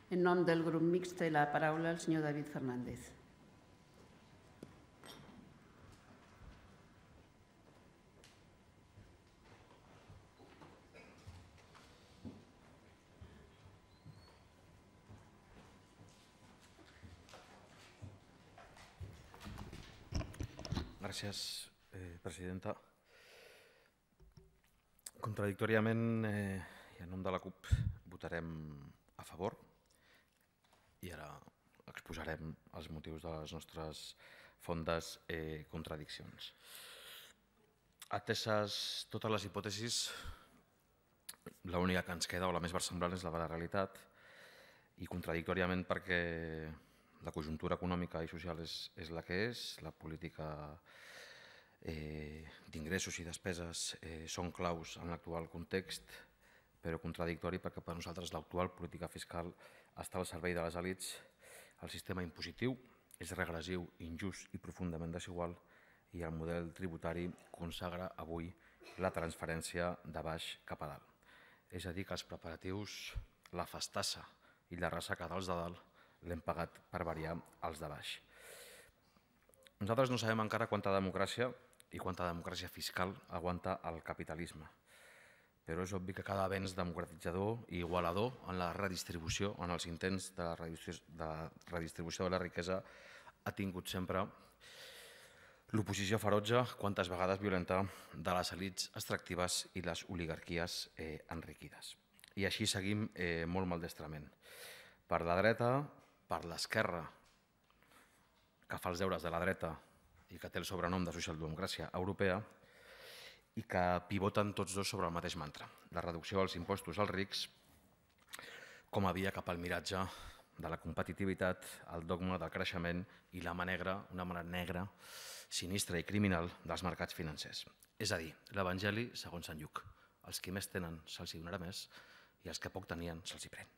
En nom del grup mixt té la paraula el senyor David Fernández. Gràcies, presidenta. Contradictòriament, i en nom de la CUP, votarem a favor i ara exposarem els motius de les nostres fondes contradiccions. Ateses totes les hipòtesis, l'única que ens queda o la més versemblant és la de la realitat i contradictòriament perquè la conjuntura econòmica i social és la que és, la política d'ingressos i despeses són claus en l'actual context, però contradictori perquè per nosaltres l'actual política fiscal està al servei de les elits, el sistema impositiu és regressiu, injust i profundament desigual i el model tributari consagra avui la transferència de baix cap a dalt. És a dir, que els preparatius, la festassa i la ressaca dels de dalt l'hem pagat per variar els de baix. Nosaltres no sabem encara quanta democràcia i quanta democràcia fiscal aguanta el capitalisme, però és obvi que cada avenç democratitzador i igualador en la redistribució, en els intents de redistribució de la riquesa, ha tingut sempre l'oposició ferotge, quantes vegades violenta, de les elits extractives i les oligarquies enriquides. I així seguim molt maldestrament. Per la dreta, per l'esquerra, que fa els deures de la dreta i que té el sobrenom de socialdemocràcia europea, i que pivoten tots dos sobre el mateix mantra, la reducció dels impostos als rics com a via cap al miratge de la competitivitat, el dogma del creixement i la mà negra, una mà negra, sinistra i criminal dels mercats financers. És a dir, l'Evangeli segons Sant Lluc. Els qui més tenen se'ls donarà més i els que poc tenien se'ls pren.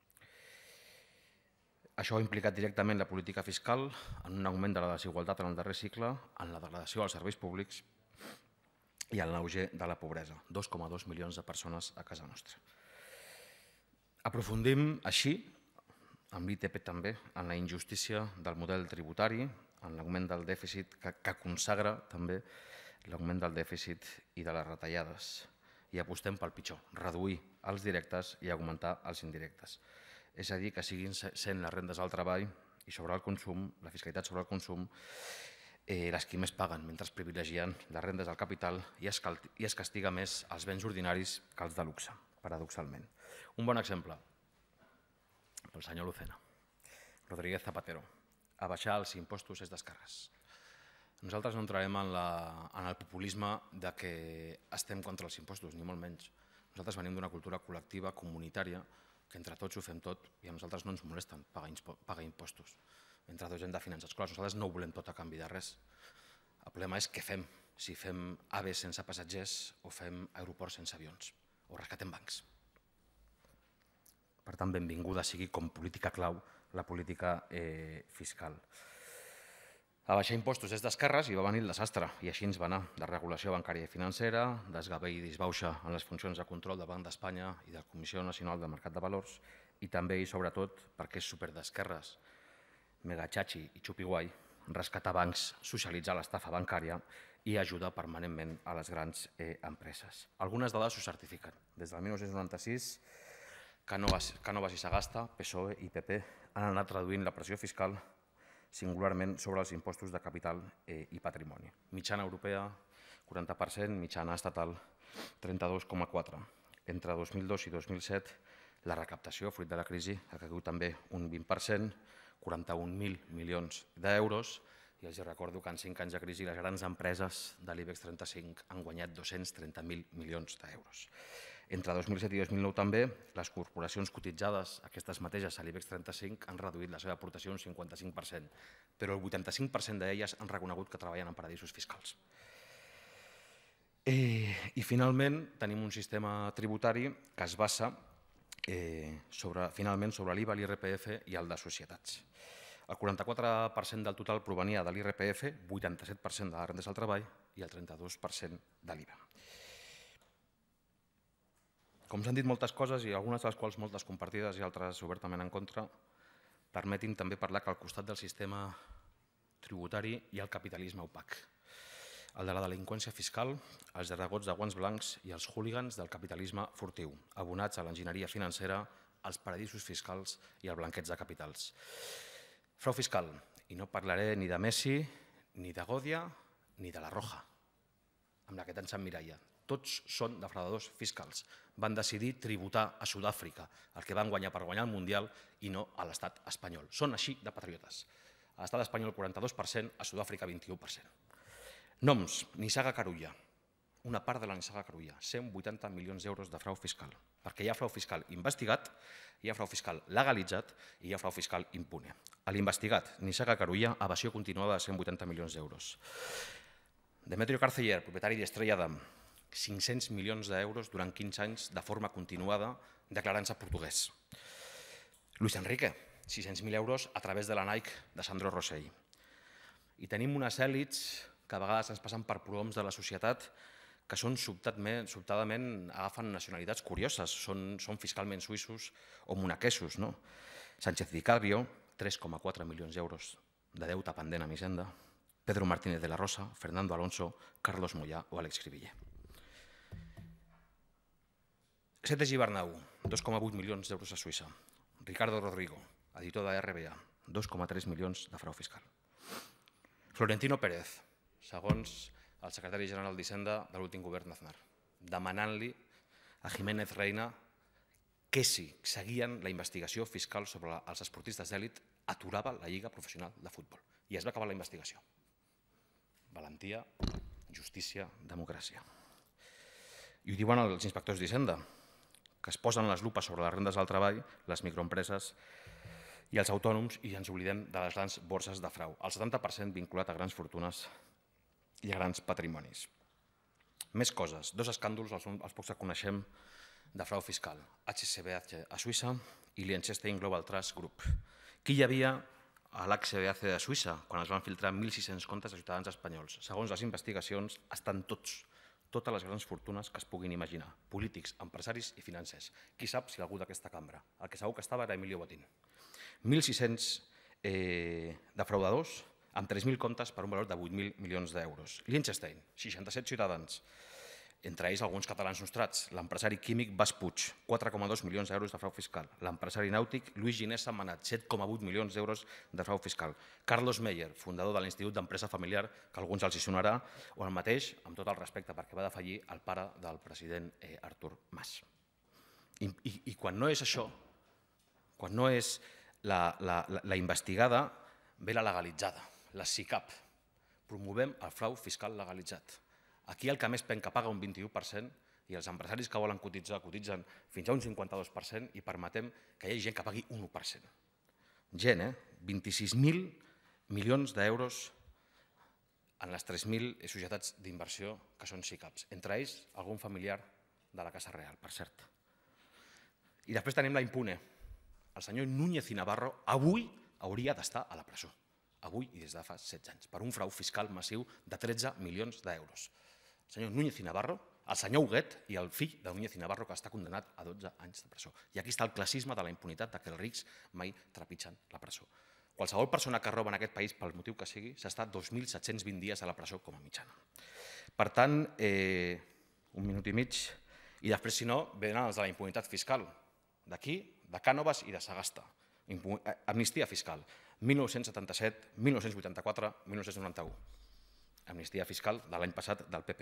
Això ha implicat directament la política fiscal en un augment de la desigualtat en el darrer cicle, en la degradació dels serveis públics i en l'auge de la pobresa, 2,2 milions de persones a casa nostra. Aprofundim així, amb l'ITP també, en la injustícia del model tributari, en l'augment del dèficit que consagra també l'augment del dèficit i de les retallades. I apostem pel pitjor, reduir els directes i augmentar els indirectes. És a dir, que siguin sent les rendes al treball i sobre el consum, la fiscalitat sobre el consum, les qui més paguen, mentre es privilegien les rendes del capital i es castiga més els béns ordinaris que els de luxe, paradoxalment. Un bon exemple, pel senyor Lucena, Rodríguez Zapatero, abaixar els impostos és d'esquerres. Nosaltres no entrarem en el populisme de que estem contra els impostos, ni molt menys. Nosaltres venim d'una cultura col·lectiva, comunitària, que entre tots ho fem tot i a nosaltres no ens molesten pagar impostos. Entre tots hem de finançar escoles. Nosaltres no ho volem tot a canvi de res. El problema és què fem, si fem AVEs sense passatgers o fem aeroports sense avions o rescatem bancs. Per tant, benvinguda sigui com política clau la política fiscal. Abaixar impostos és d'esquerres i va venir el desastre, i així ens va anar. Desregulació bancària i financera, desgavell i disbauxa en les funcions de control del Banc d'Espanya i de la Comissió Nacional del Mercat de Valors, i també i sobretot, perquè és super d'esquerres, mega xachi i xupi-guai, rescatar bancs, socialitzar l'estafa bancària i ajudar permanentment a les grans empreses. Algunes dades ho certifiquen. Des del 1996, Cánovas i Sagasta, PSOE i PP han anat reduint la pressió fiscal singularment sobre els impostos de capital i patrimoni. Mitjana europea, 40%, mitjana estatal, 32,4%. Entre 2002 i 2007, la recaptació, fruit de la crisi, ha caigut també un 20%, 41.000 milions d'euros, i els recordo que en 5 anys de crisi les grans empreses de l'IBEX 35 han guanyat 230.000 milions d'euros. Entre 2007 i 2009 també, les corporacions cotitzades, aquestes mateixes a l'IBEX 35, han reduït la seva aportació un 55%, però el 85% d'elles han reconegut que treballen en paradisos fiscals. I finalment tenim un sistema tributari que es basa finalment sobre l'IVA, l'IRPF i el de societats. El 44% del total provenia de l'IRPF, 87% de les rendes al treball i el 32% de l'IVA. Com s'han dit moltes coses, i algunes de les quals moltes compartides i altres obertament en contra, permetin també parlar que al costat del sistema tributari hi ha el capitalisme opac, el de la delinqüència fiscal, els derragots de guants blancs i els hooligans del capitalisme furtiu, abonats a l'enginyeria financera, als paradisos fiscals i al blanqueig de capitals. Frau fiscal, i no parlaré ni de Messi, ni de Godia, ni de la Roja, amb la que tant s'emmiralla. Tots són defraudadors fiscals. Van decidir tributar a Sud-àfrica, el que van guanyar per guanyar el Mundial i no a l'estat espanyol. Són així de patriotes. A l'estat espanyol 42%, a Sud-àfrica 21%. Noms, Nissaga Carulla. Una part de la Nissaga Carulla, 180 milions d'euros de frau fiscal. Perquè hi ha frau fiscal investigat, hi ha frau fiscal legalitzat i hi ha frau fiscal impune. A l'investigat, Nissaga Carulla, evasió continuada de 180 milions d'euros. Demetrio Carceller, propietari d'Estrella Damm, 500 milions d'euros durant 15 anys de forma continuada declarant-se portuguès. Luis Enrique, 600.000 euros a través de la Nike de Sandro Rosell. I tenim unes èlits que a vegades ens passen per prohoms de la societat que són sobtadament agafen nacionalitats curioses, són fiscalment suïssos o monaquesos. Sánchez Vicario, 3,4 milions d'euros de deute pendent amb Hisenda, Pedro Martínez de la Rosa, Fernando Alonso, Carlos Moyà o Àlex Cribiller. Sete Gibernau, 2,8 milions d'euros a Suïssa. Ricardo Rodrigo, editor de RBA, 2,3 milions de frau fiscal. Florentino Pérez, segons el secretari general d'Hisenda de l'últim govern d'Aznar, demanant-li a Jiménez Reina que si seguien la investigació fiscal sobre els esportistes d'èlit aturava la Lliga Professional de Futbol. I es va acabar la investigació. Valentia, justícia, democràcia. I ho diuen els inspectors d'Hisenda, que es posen les lupes sobre les rendes del treball, les microempreses i els autònoms i ens oblidem de les grans borses de frau. El 70% vinculat a grans fortunes i a grans patrimonis. Més coses. Dos escàndols, els pocs que coneixem, de frau fiscal. HSBC a Suïssa i Liechtenstein Global Trust Group. Qui hi havia a l'HSBC de Suïssa quan es van filtrar 1.600 comptes de ciutadans espanyols? Segons les investigacions, estan totes les grans fortunes que es puguin imaginar. Polítics, empresaris i financers. Qui sap si algú d'aquesta cambra? El que segur que estava era Emilio Botín. 1.600 defraudadors amb 3.000 comptes per un valor de 8.000 milions d'euros. Liechtenstein, 67 ciutadans, entre ells alguns catalans nostrats. L'empresari químic Bas Puig, 4,2 milions d'euros de frau fiscal. L'empresari nàutic Luis Ginés Sentmenat, 7,8 milions d'euros de frau fiscal. Carlos Meyer, fundador de l'Institut d'Empresa Familiar, que a alguns els hi sonarà, o el mateix, amb tot el respecte, perquè va defallir el pare del president Artur Mas. I quan no és això, quan no és la investigada, ve la legalitzada, la SICAP. Promovem el frau fiscal legalitzat. Aquí el que més penca paga un 21% i els empresaris que volen cotitzar cotitzen fins a un 52% i permetem que hi hagi gent que pagui un 1%. Gent, 26.000 milions d'euros en les 3.000 societats d'inversió que són SICAPs, entre ells algun familiar de la Casa Real, per cert. I després tenim la impune. El senyor Núñez i Navarro avui hauria d'estar a la presó, avui i des de fa 16 anys, per un frau fiscal massiu de 13 milions d'euros. El senyor Núñez i Navarro, el senyor Huguet i el fill de Núñez i Navarro, que està condemnat a 12 anys de presó. I aquí està el classisme de la impunitat, que els rics mai trepitgen la presó. Qualsevol persona que roba en aquest país, pel motiu que sigui, s'està 2.720 dies a la presó com a mitjana. Per tant, un minut i mig, i després, si no, venen els de la impunitat fiscal, d'aquí, de Cànovas i de Sagasta. Amnistia fiscal, 1977, 1984, 1991. Amnistia fiscal de l'any passat del PP.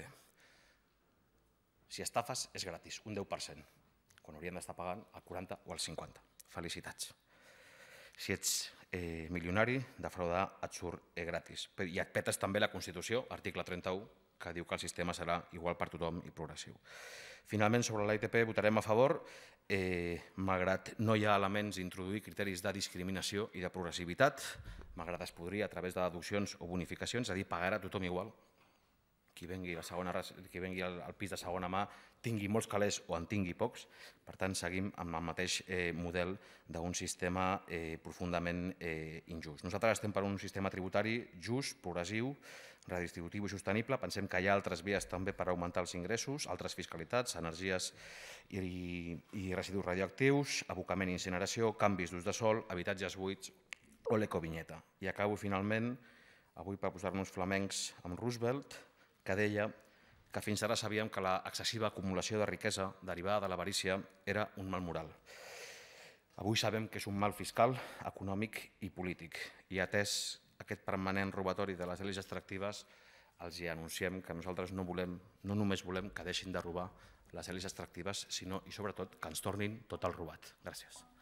Si estafes és gratis, un 10%, quan haurien d'estar pagant el 40 o el 50. Felicitats. Si ets milionari, defraudar et surt gratis. I et petes també la Constitució, article 31, que diu que el sistema serà igual per tothom i progressiu. Finalment, sobre la ITP votarem a favor, malgrat no hi ha elements d'introduir criteris de discriminació i de progressivitat, malgrat es podria a través de deduccions o bonificacions, és a dir, pagarà a tothom igual. Qui vengui al pis de segona mà tingui molts calés o en tingui pocs. Per tant, seguim amb el mateix model d'un sistema profundament injust. Nosaltres estem per un sistema tributari just, progressiu, redistributiu i sostenible. Pensem que hi ha altres vies també per augmentar els ingressos, altres fiscalitats, energies i residus radioactius, abocament i incineració, canvis d'ús de sòl, habitatges buits o l'ecovinyeta. I acabo finalment, avui per posar-nos flamencs, amb Roosevelt, que deia que fins ara sabíem que l'excessiva acumulació de riquesa derivada de l'avarícia era un mal moral. Avui sabem que és un mal fiscal, econòmic i polític. I atès aquest permanent robatori de les elits extractives, els hi anunciem que nosaltres no només volem que deixin de robar les elits extractives, sinó i sobretot que ens tornin tot el robat. Gràcies.